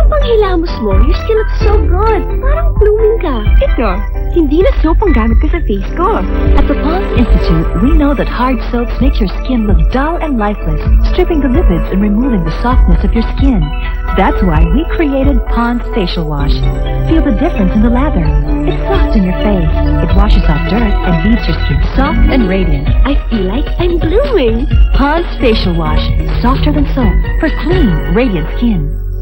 Yung panghilamos mo, your skin looks so good. Parang blooming ka. Ito, hindi na soap ang gamit ko sa face ko. At the Pond's Institute, we know that hard soaps make your skin look dull and lifeless, stripping the lipids and removing the softness of your skin. That's why we created Pond's Facial Wash. Feel the difference in the lather. It's soft in your face. It washes off dirt and leaves your skin soft and radiant. I feel like I'm blooming. Pond's Facial Wash, softer than soap, for clean, radiant skin.